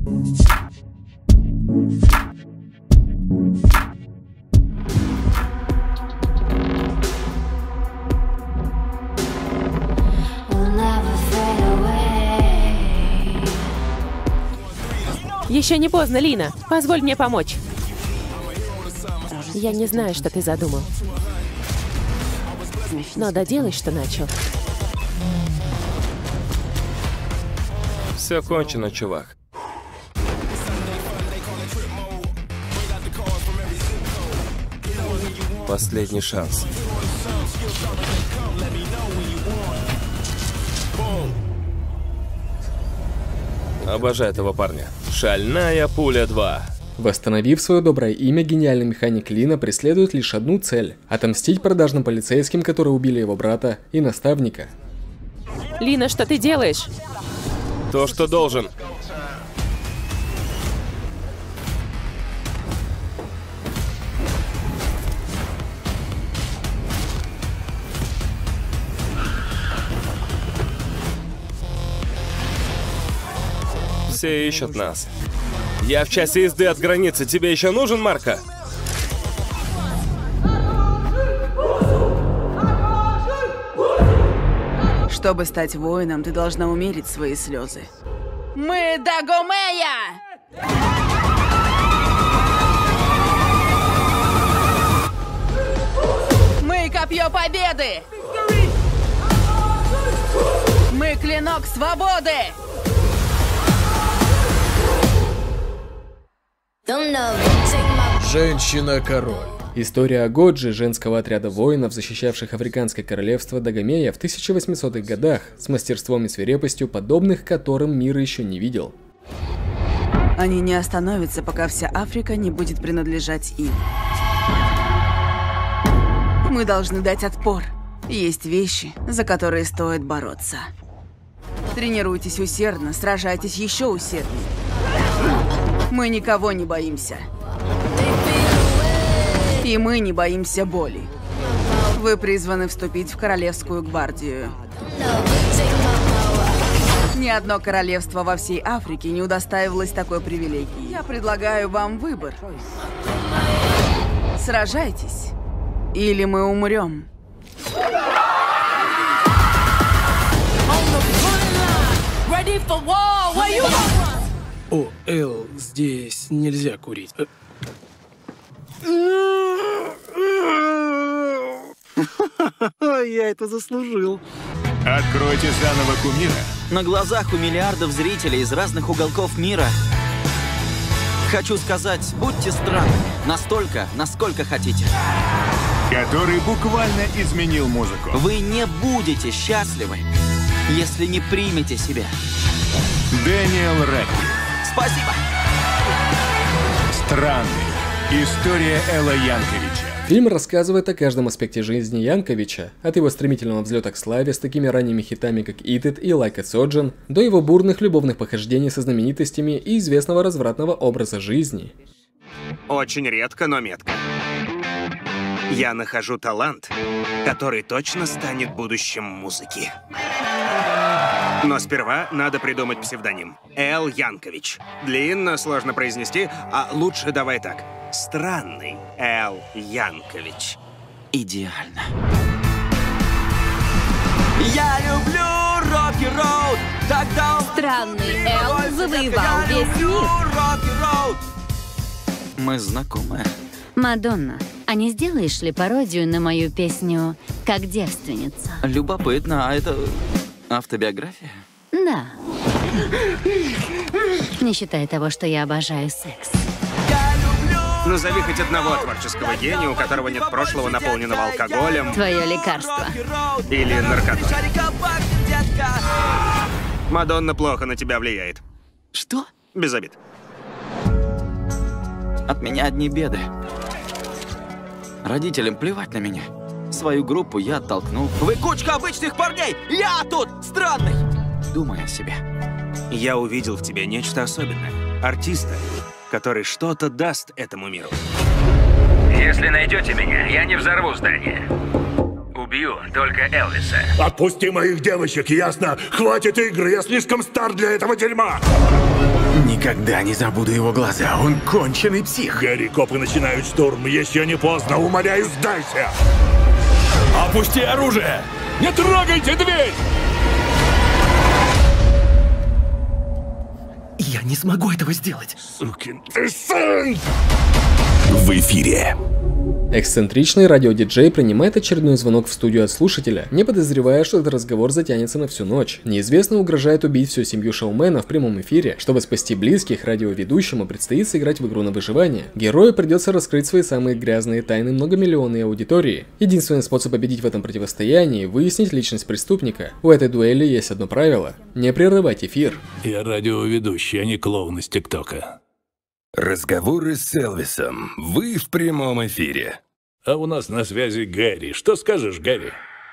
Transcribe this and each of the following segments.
Еще не поздно, Лина. Позволь мне помочь. Я не знаю, что ты задумал. Но доделай, что начал. Все кончено, чувак. Последний шанс. Обожаю этого парня. Шальная пуля 2. Восстановив свое доброе имя, гениальный механик Лина преследует лишь одну цель – отомстить продажным полицейским, которые убили его брата и наставника. Лина, что ты делаешь? То, что должен. Все ищут нас. Я в часе езды от границы. Тебе еще нужен, Марко? Чтобы стать воином, ты должна умерить свои слезы. Мы Дагомея! Мы копье победы! Мы клинок свободы! Женщина-король. История о Годжи, женского отряда воинов, защищавших Африканское королевство Дагомея в 1800-х годах, с мастерством и свирепостью, подобных которым мир еще не видел. Они не остановятся, пока вся Африка не будет принадлежать им. Мы должны дать отпор. Есть вещи, за которые стоит бороться. Тренируйтесь усердно, сражайтесь еще усерднее. Мы никого не боимся. И мы не боимся боли. Вы призваны вступить в Королевскую гвардию. Ни одно королевство во всей Африке не удостаивалось такой привилегии. Я предлагаю вам выбор. Сражайтесь, или мы умрем. О, Эл, здесь нельзя курить. Я это заслужил. Откройте заново кумира. На глазах у миллиардов зрителей из разных уголков мира. Хочу сказать, будьте странными. Настолько, насколько хотите. Который буквально изменил музыку. Вы не будете счастливы, если не примете себя. Дэниел Рэдклифф. Спасибо. Странный. История Эла Янковича. Фильм рассказывает о каждом аспекте жизни Янковича, от его стремительного взлета к славе с такими ранними хитами, как Eat It и Like a Surgeon, до его бурных любовных похождений со знаменитостями и известного развратного образа жизни. Очень редко, но метко. Я нахожу талант, который точно станет будущим музыки. Но сперва надо придумать псевдоним. Эл Янкович. Длинно, сложно произнести, а лучше давай так. Странный Эл Янкович. Идеально. Я люблю рок-н-ролл. Тогда Странный Эл завоевал весь мир. Мы знакомы. Мадонна, а не сделаешь ли пародию на мою песню «Как девственница»? Любопытно, а это автобиография? Да. Не считая того, что я обожаю секс. Назови хоть одного творческого гения, у которого нет прошлого, наполненного алкоголем. Твое лекарство. Или наркотой. Мадонна плохо на тебя влияет. Что? Без обид. От меня одни беды. Родителям плевать на меня. Свою группу я оттолкнул. Вы кучка обычных парней! Я тут странный! Думай о себе. Я увидел в тебе нечто особенное. Артиста, который что-то даст этому миру. Если найдете меня, я не взорву здание. Убью только Элвиса. Отпусти моих девочек, ясно? Хватит игры, я слишком стар для этого дерьма! Никогда не забуду его глаза. Он конченый псих. Гэри, копы начинают штурм. Еще не поздно. Умоляю, сдайся. Опусти оружие! Не трогайте дверь! Я не смогу этого сделать. Сукин ты сын! В эфире. Эксцентричный радиодиджей принимает очередной звонок в студию от слушателя, не подозревая, что этот разговор затянется на всю ночь. Неизвестный угрожает убить всю семью шоумена в прямом эфире. Чтобы спасти близких, радиоведущему предстоит сыграть в игру на выживание. Герою придется раскрыть свои самые грязные тайны многомиллионной аудитории. Единственный способ победить в этом противостоянии – выяснить личность преступника. У этой дуэли есть одно правило – не прерывать эфир. Я радиоведущий, а не клоун из ТикТока. Разговоры с Элвисом. Вы в прямом эфире. А у нас на связи Гэри. Что скажешь, Гэри?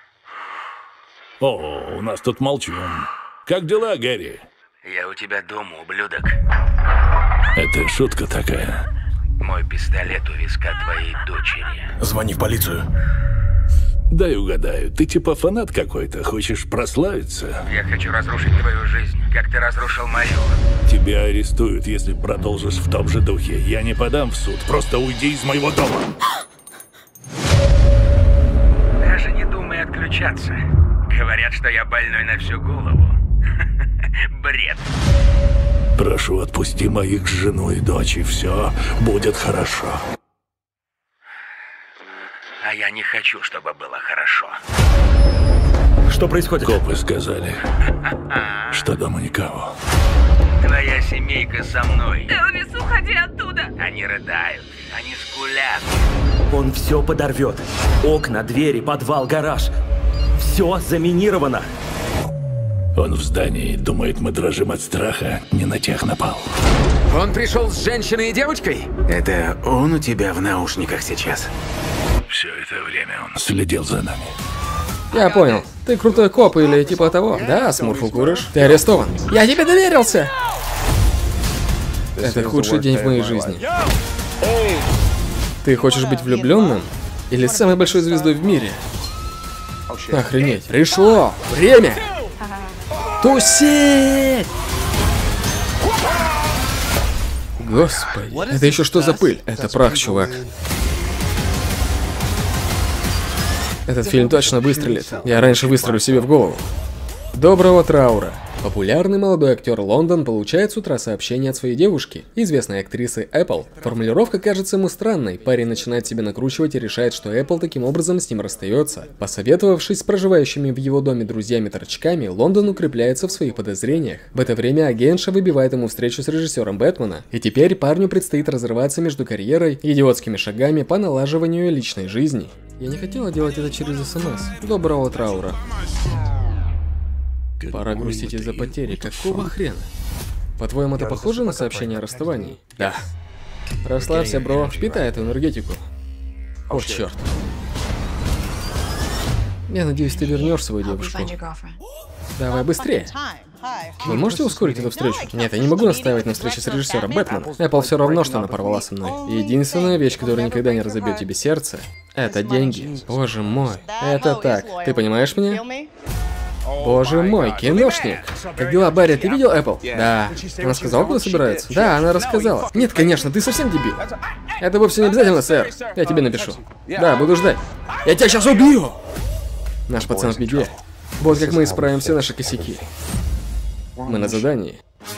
О, у нас тут молчун. Как дела, Гэри? Я у тебя дома, ублюдок. Это шутка такая. Мой пистолет у виска твоей дочери. Звони в полицию. Дай угадаю, ты типа фанат какой-то, хочешь прославиться? Я хочу разрушить твою жизнь, как ты разрушил мою. Тебя арестуют, если продолжишь в том же духе. Я не подам в суд, просто уйди из моего дома. Даже не думай отключаться. Говорят, что я больной на всю голову. Бред. Прошу, отпусти моих жену и дочь, и все будет хорошо. А я не хочу, чтобы было хорошо. Что происходит? Копы сказали, что дома никого. Твоя семейка со мной. Элвис, уходи оттуда. Они рыдают, они скулят. Он все подорвет. Окна, двери, подвал, гараж. Все заминировано. Он в здании, думает, мы дрожим от страха, не на тех напал. Он пришел с женщиной и девочкой? Это он у тебя в наушниках сейчас? Все это время он следил за нами. Я понял. Ты крутой коп или типа того? Да, Смурфу куришь. Ты арестован. Я тебе доверился! Это худший день в моей жизни. Ты хочешь быть влюбленным? Или самой большой звездой в мире? Охренеть. Пришло время! Тусить! Господи, это еще что за пыль? Это прах, чувак. Этот фильм точно выстрелит. Я раньше выстрелю себе в голову. Доброго траура. Популярный молодой актер Лондон получает с утра сообщение от своей девушки, известной актрисы Apple. Формулировка кажется ему странной. Парень начинает себя накручивать и решает, что Apple таким образом с ним расстается. Посоветовавшись с проживающими в его доме друзьями-торчками, Лондон укрепляется в своих подозрениях. В это время агентша выбивает ему встречу с режиссером Бэтмена, и теперь парню предстоит разрываться между карьерой и идиотскими шагами по налаживанию личной жизни. Я не хотела делать это через СМС. Доброго траура. Пора грустить из-за потери. Какого хрена? По-твоему, это похоже на сообщение о расставании? Да. Расслабься, бро. Впитай эту энергетику. О, черт. Я надеюсь, ты вернешь свою девушку. Давай быстрее. Вы можете ускорить эту встречу? Нет, я не могу настаивать на встрече с режиссером Бэтмена. Apple все равно, что она порвала со мной. Единственная вещь, которая никогда не разобьет тебе сердце, это деньги. Боже мой. Это так. Ты понимаешь меня? Боже мой, киношник. Как дела, Барри? Ты видел Apple? Да. Она сказала, куда собирается? Да, она рассказала. Нет, конечно, ты совсем дебил. Это вовсе не обязательно, сэр. Я тебе напишу. Да, буду ждать. Я тебя сейчас убью! Наш пацан в беде. Вот как мы исправим все наши косяки. Мы на задании.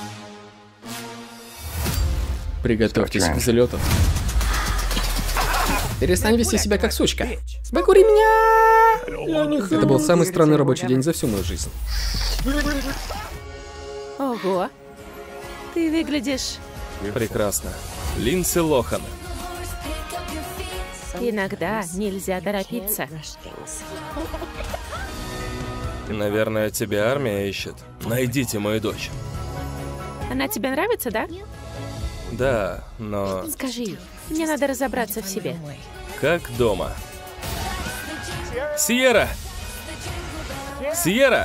Приготовьтесь к взлету. Перестань вести себя как сучка. Выкури меня! Это был самый странный рабочий день за всю мою жизнь. Ого. Ты выглядишь... Прекрасно. Линдси Лохан. Иногда нельзя торопиться. Наверное, тебя армия ищет. Найдите мою дочь. Она тебе нравится, да? Да, но... Скажи, мне надо разобраться в себе. Как дома. Сьерра! Сьерра!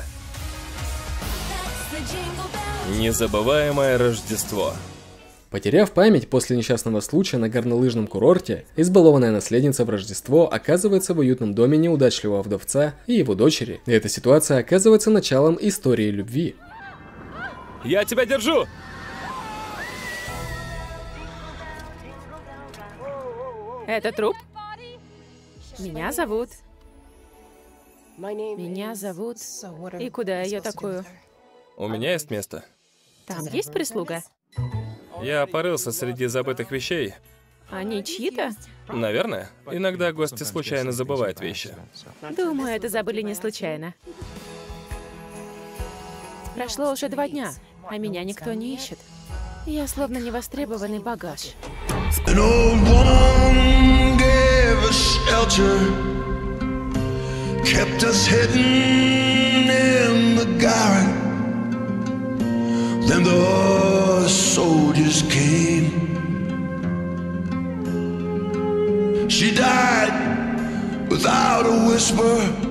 Незабываемое Рождество. Потеряв память после несчастного случая на горнолыжном курорте, избалованная наследница в Рождество оказывается в уютном доме неудачливого вдовца и его дочери. И эта ситуация оказывается началом истории любви. Я тебя держу! Это труп? Меня зовут. И куда ее такую? У меня есть место. Там есть прислуга? Я порылся среди забытых вещей. Они чьи-то? Наверное. Иногда гости случайно забывают вещи. Думаю, это забыли не случайно. Прошло уже 2 дня, а меня никто не ищет. Я словно невостребованный багаж. An old woman gave us shelter, kept us hidden in the garret. Then the soldiers came. She died without a whisper.